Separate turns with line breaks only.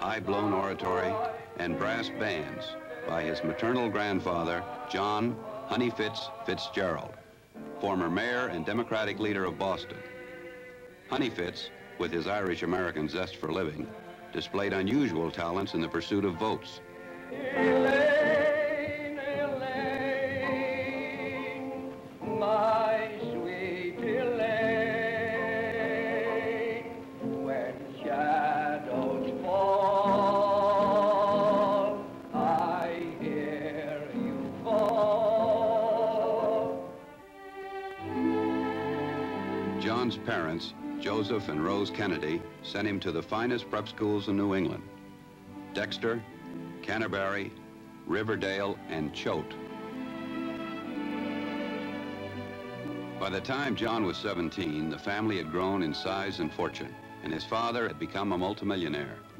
high-blown oratory, and brass bands by his maternal grandfather, John Honey Fitz Fitzgerald, former mayor and Democratic leader of Boston. Honey Fitz, with his Irish-American zest for living, displayed unusual talents in the pursuit of votes.
Elaine, Elaine, my sweet Elaine, when shadows fall, I hear you fall.
John's parents, Joseph and Rose Kennedy, sent him to the finest prep schools in New England: Dexter, Canterbury, Riverdale, and Choate. By the time John was 17, the family had grown in size and fortune, and his father had become a multimillionaire.